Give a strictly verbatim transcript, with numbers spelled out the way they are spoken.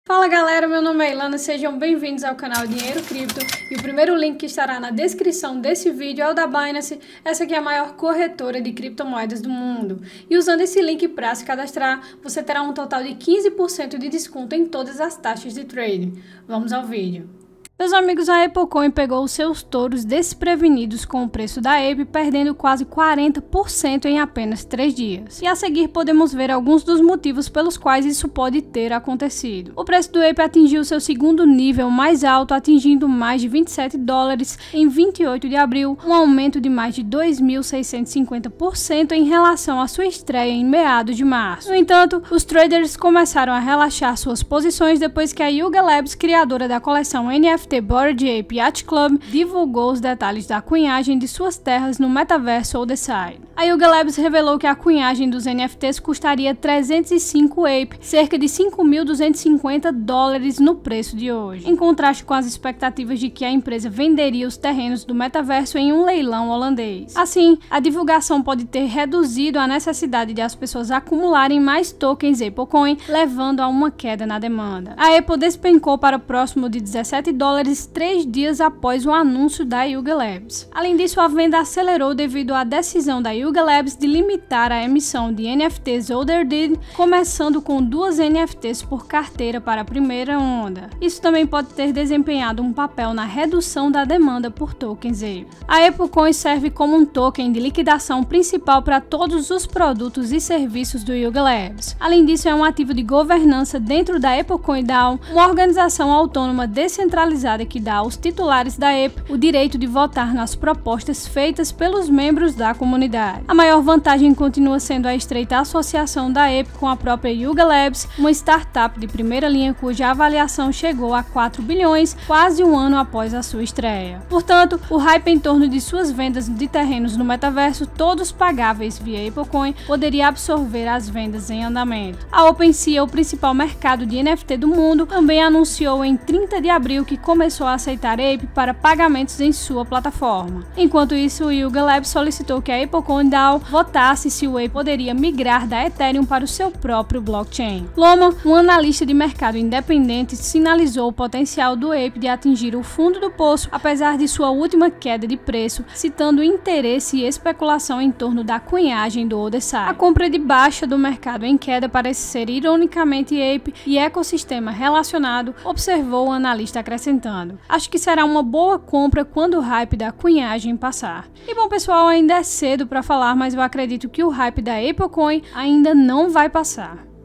Fala galera, meu nome é Ilana, sejam bem-vindos ao canal Dinheiro Cripto e o primeiro link que estará na descrição desse vídeo é o da Binance, essa aqui é a maior corretora de criptomoedas do mundo. E usando esse link para se cadastrar, você terá um total de quinze por cento de desconto em todas as taxas de trading. Vamos ao vídeo. Meus amigos, a Applecoin pegou os seus touros desprevenidos com o preço da A P E, perdendo quase quarenta por cento em apenas três dias. E a seguir podemos ver alguns dos motivos pelos quais isso pode ter acontecido. O preço do A P E atingiu seu segundo nível mais alto, atingindo mais de vinte e sete dólares em vinte e oito de abril, um aumento de mais de dois mil seiscentos e cinquenta por cento em relação à sua estreia em meados de março. No entanto, os traders começaram a relaxar suas posições depois que a Yuga Labs, criadora da coleção N F T Bored Ape Yacht Club, divulgou os detalhes da cunhagem de suas terras no metaverso Otherside. A Yuga Labs revelou que a cunhagem dos N F Ts custaria trezentos e cinco A P E, cerca de cinco mil duzentos e cinquenta dólares no preço de hoje, em contraste com as expectativas de que a empresa venderia os terrenos do metaverso em um leilão holandês. Assim, a divulgação pode ter reduzido a necessidade de as pessoas acumularem mais tokens Applecoin, levando a uma queda na demanda. A Apple despencou para próximo de dezessete dólares três dias após o anúncio da Yuga Labs. Além disso, a venda acelerou devido à decisão da Yuga Labs de limitar a emissão de N F Ts Ordered, começando com duas N F Ts por carteira para a primeira onda. Isso também pode ter desempenhado um papel na redução da demanda por tokens A P E. A Applecoin serve como um token de liquidação principal para todos os produtos e serviços do Yuga Labs. Além disso, é um ativo de governança dentro da Applecoin DAO, uma organização autônoma descentralizada que dá aos titulares da A P E o direito de votar nas propostas feitas pelos membros da comunidade. A maior vantagem continua sendo a estreita associação da A P E com a própria Yuga Labs, uma startup de primeira linha cuja avaliação chegou a quatro bilhões quase um ano após a sua estreia. Portanto, o hype em torno de suas vendas de terrenos no metaverso, todos pagáveis via Applecoin, poderia absorver as vendas em andamento. A OpenSea, o principal mercado de N F T do mundo, também anunciou em trinta de abril que começou a aceitar A P E para pagamentos em sua plataforma. Enquanto isso, o Yuga Labs solicitou que a Applecoin DAO votasse se o A P E poderia migrar da Ethereum para o seu próprio blockchain. Loma, um analista de mercado independente, sinalizou o potencial do A P E de atingir o fundo do poço, apesar de sua última queda de preço, citando interesse e especulação em torno da cunhagem do Otherside. A compra de baixa do mercado em queda parece ser ironicamente A P E e ecossistema relacionado, observou o analista acrescentando. Acho que será uma boa compra quando o hype da cunhagem passar. E bom pessoal, ainda é cedo para falar, mas eu acredito que o hype da Applecoin ainda não vai passar.